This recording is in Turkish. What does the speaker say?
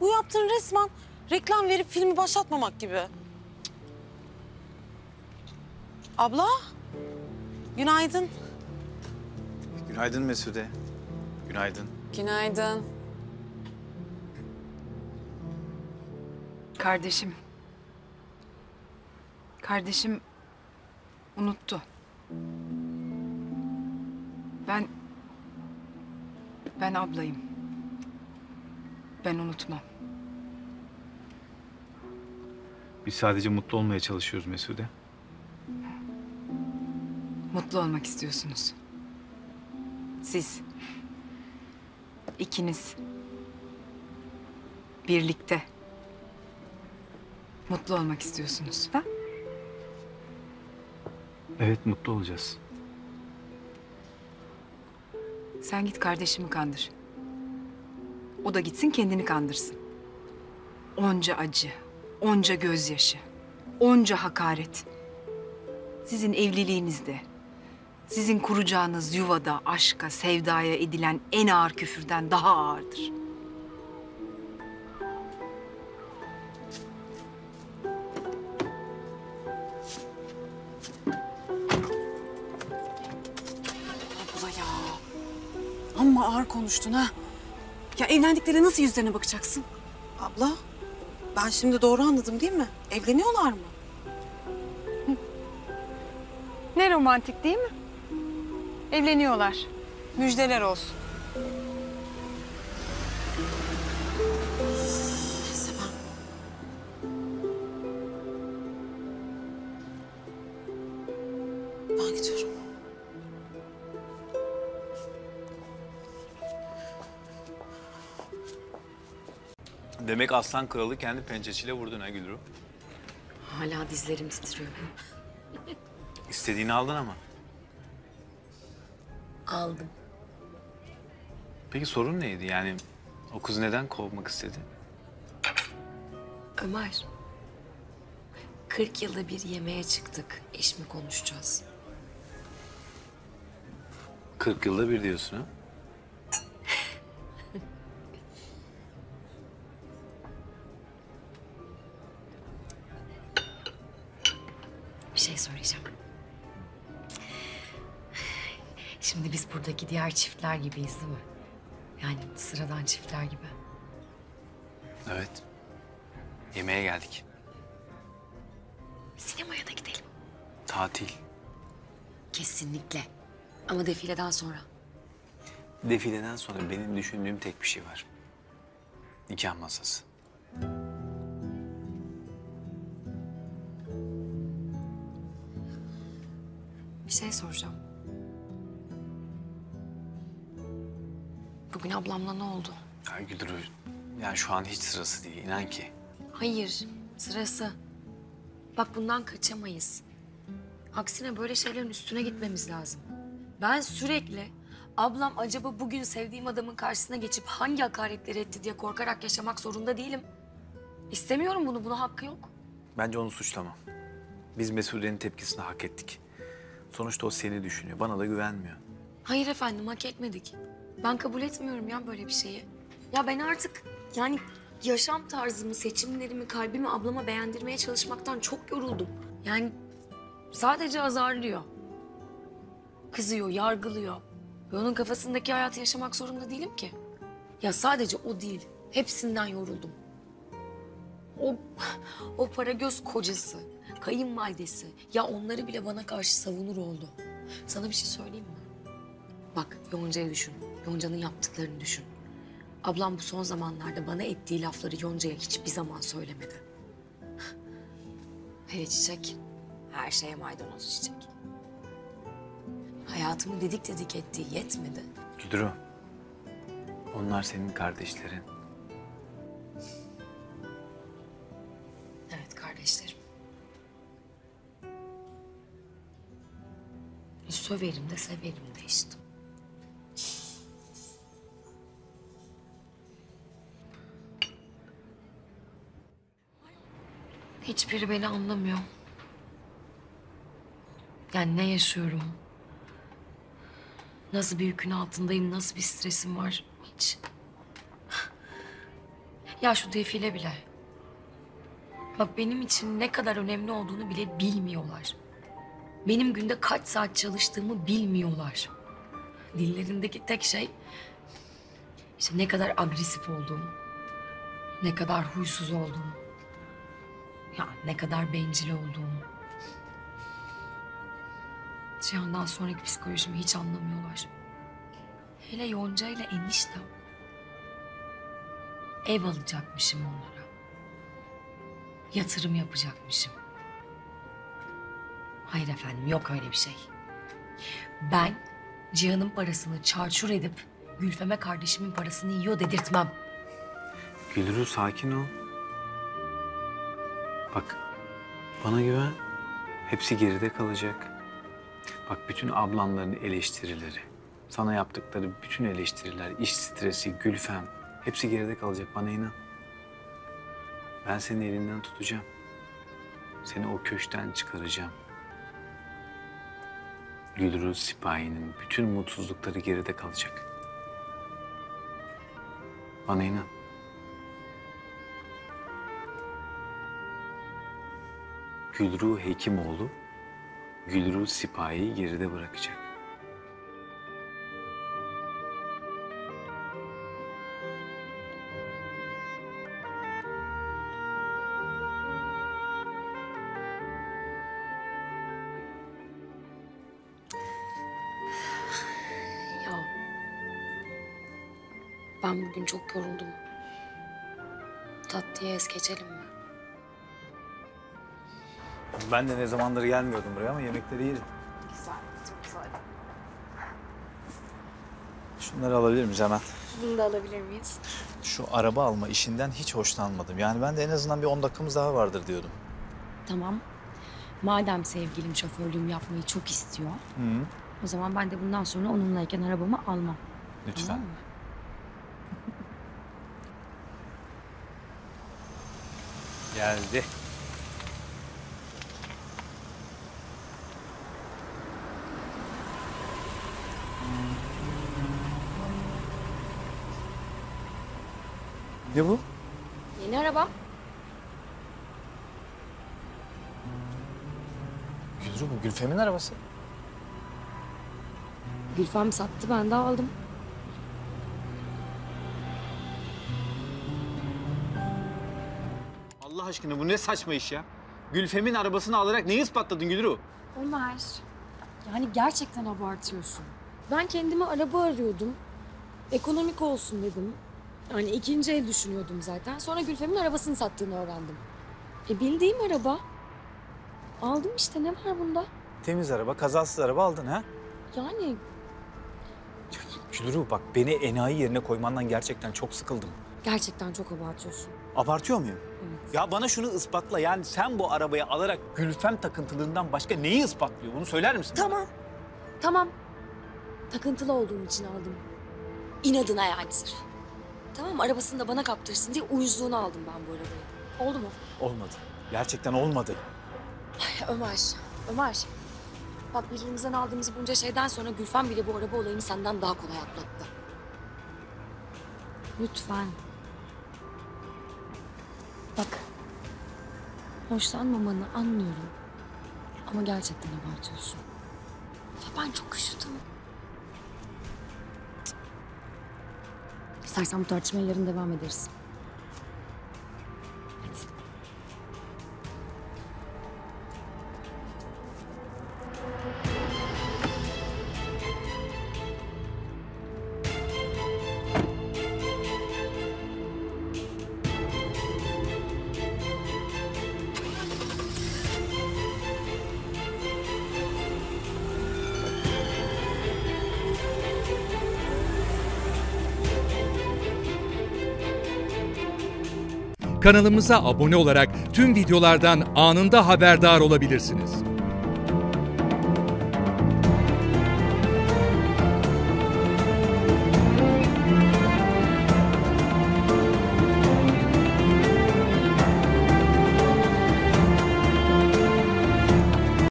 Bu yaptığın resmen reklam verip filmi başlatmamak gibi. Abla, günaydın. Günaydın Mesude. Günaydın. Günaydın. Kardeşim. Kardeşim unuttu. Ben ablayım. Ben unutmam. Biz sadece mutlu olmaya çalışıyoruz Mesude. Mutlu olmak istiyorsunuz. Siz. İkiniz. Birlikte. Mutlu olmak istiyorsunuz. Ha? Evet, mutlu olacağız. Sen git kardeşimi kandır. O da gitsin kendini kandırsın. Onca acı, onca gözyaşı, onca hakaret. Sizin evliliğinizde, sizin kuracağınız yuvada, aşka, sevdaya edilen en ağır küfürden daha ağırdır. Abla ya. Amma ağır konuştun ha. Ya evlendikleri nasıl yüzlerine bakacaksın? Abla, ben şimdi doğru anladım değil mi? Evleniyorlar mı? Ne romantik değil mi? Evleniyorlar. Müjdeler olsun. Neyse ben gidiyorum. Demek aslan kralı kendi pençesiyle vurdun ha Gülru. Hala dizlerim titriyor. İstediğini aldın ama. Aldım. Peki sorun neydi? Yani o kız neden kovmak istedi? Ömer. 40 yılda bir yemeğe çıktık. İş mi konuşacağız? 40 yılda bir diyorsun ha? Bir şey söyleyeceğim. Şimdi biz buradaki diğer çiftler gibiyiz değil mi? Yani sıradan çiftler gibi. Evet. Yemeğe geldik. Sinemaya da gidelim. Tatil. Kesinlikle. Ama defileden sonra. Defileden sonra benim düşündüğüm tek bir şey var. Nikah masası. Bir şey soracağım. Bugün ablamla ne oldu? Ya Gülru, yani şu an hiç sırası değil. İnan ki. Hayır, sırası. Bak bundan kaçamayız. Aksine böyle şeylerin üstüne gitmemiz lazım. Ben sürekli ablam acaba bugün sevdiğim adamın karşısına geçip hangi hakaretleri etti diye korkarak yaşamak zorunda değilim. İstemiyorum bunu, buna hakkı yok. Bence onu suçlama. Biz Mesude'nin tepkisini hak ettik. Sonuçta o seni düşünüyor. Bana da güvenmiyor. Hayır efendim, hak etmedik. Ben kabul etmiyorum ya böyle bir şeyi. Ya ben artık yani yaşam tarzımı, seçimlerimi, kalbimi ablama beğendirmeye çalışmaktan çok yoruldum. Yani sadece azarlıyor. Kızıyor, yargılıyor. Ve onun kafasındaki hayatı yaşamak zorunda değilim ki. Ya sadece o değil, hepsinden yoruldum. O para göz kocası, kayınvalidesi. Ya onları bile bana karşı savunur oldu. Sana bir şey söyleyeyim mi? Bak Yonca'yı düşün. Yonca'nın yaptıklarını düşün. Ablam bu son zamanlarda bana ettiği lafları Yonca'ya hiçbir zaman söylemedi. Hele çiçek, her şeye maydanoz çiçek. Hayatımı didik didik ettiği yetmedi. Gülru, onlar senin kardeşlerin. Evet, kardeşlerim. Söverim de severim de işte. Hiçbiri beni anlamıyor. Yani ne yaşıyorum? Nasıl bir yükün altındayım, nasıl bir stresim var hiç. Ya şu defile bile. Bak benim için ne kadar önemli olduğunu bile bilmiyorlar. Benim günde kaç saat çalıştığımı bilmiyorlar. Dillerindeki tek şey işte ne kadar agresif olduğumu, ne kadar huysuz olduğumu, ya ne kadar bencil olduğumu. Cihan'dan sonraki psikolojimi hiç anlamıyorlar. Hele Yonca ile eniştem. Ev alacakmışım onlara. Yatırım yapacakmışım. Hayır efendim, yok öyle bir şey. Ben Cihan'ın parasını çarçur edip Gülfem'e kardeşimin parasını yiyor dedirtmem. Gülru sakin ol. Bak bana güven. Hepsi geride kalacak. Bak bütün ablanların eleştirileri, sana yaptıkları bütün eleştiriler, iş stresi, Gülfem hepsi geride kalacak, bana inan. Ben seni elinden tutacağım. Seni o köşkten çıkaracağım. Gülru Sipahi'nin bütün mutsuzlukları geride kalacak. Bana inan. Gülru Hekimoğlu, Gülru Sipahi'yi geride bırakacak. Ya ben bugün çok yoruldum. Tatlıya es geçelim mi? Ben de ne zamandır gelmiyordum buraya ama yemekleri yedim. Güzel, çok güzel. Şunları alabilir miyiz hemen? Bunu da alabilir miyiz? Şu araba alma işinden hiç hoşlanmadım. Yani ben de en azından bir 10 dakikamız daha vardır diyordum. Tamam. Madem sevgilim şoförlüğümü yapmayı çok istiyor, o zaman ben de bundan sonra onunlayken arabamı almam. Lütfen. Tamam mı? Geldi. Ne bu? Yeni araba. Gülru, bu Gülfem'in arabası. Gülfem sattı, ben de aldım. Allah aşkına bu ne saçma iş ya? Gülfem'in arabasını alarak neyi ispatladın Gülru? Ömer, yani gerçekten abartıyorsun. Ben kendime araba arıyordum. Ekonomik olsun dedim. Yani ikinci el düşünüyordum zaten. Sonra Gülfem'in arabasını sattığını öğrendim. Bildiğim araba. Aldım işte, ne var bunda? Temiz araba, kazasız araba aldın ha? Yani Gülru bak, beni enayi yerine koymandan gerçekten çok sıkıldım. gerçekten çok abartıyorsun. Abartıyor muyum? Evet. Ya bana şunu ispatla, yani sen bu arabayı alarak Gülfem takıntılığından başka neyi ispatlıyor? Bunu söyler misin? Tamam. Tamam. Takıntılı olduğum için aldım. İnadına yani sırf. Tamam, arabasını da bana kaptırsın diye uyuzluğunu aldım ben bu arabayı. Oldu mu? Olmadı. Gerçekten olmadı. Ömer. Bak, birbirimizden aldığımız bunca şeyden sonra Gülfem bile bu araba olayını senden daha kolay atlattı. Lütfen. Bak. Hoşlanmamanı anlıyorum. Ama gerçekten abartıyorsun. Ya ben çok üşüdüm. İstersen bu tartışmaya yarın devam ederiz. Hadi. Kanalımıza abone olarak tüm videolardan anında haberdar olabilirsiniz.